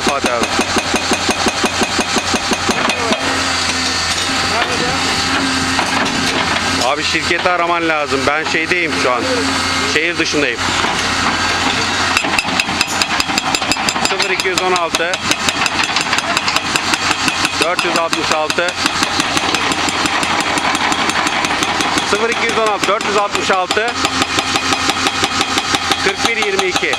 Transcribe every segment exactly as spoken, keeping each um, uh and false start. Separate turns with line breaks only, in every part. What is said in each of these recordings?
Aynen Fatih abi. Abi şirketi araman lazım. Ben şeydeyim şu an. Şehir dışındayım. sıfır iki yüz on altı dört yüz altmış altı sıfır iki yüz on altı dört yüz altmış altı kırk bir yirmi iki.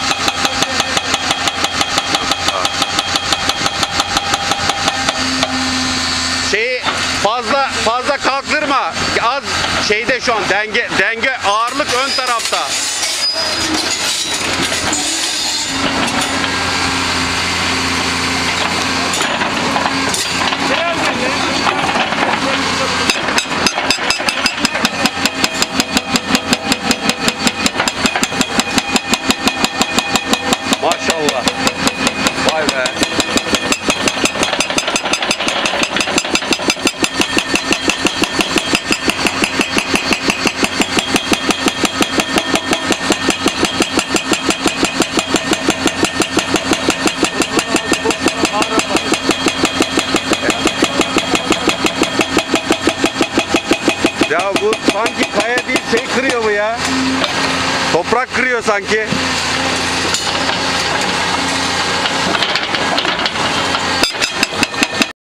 Şeyi fazla fazla kalktırma. Az şeyde şu an denge denge ağırlık ön tarafta. Maşallah. Vay be. Ya bu sanki kaya değil şey kırıyor bu ya. Toprak kırıyor sanki.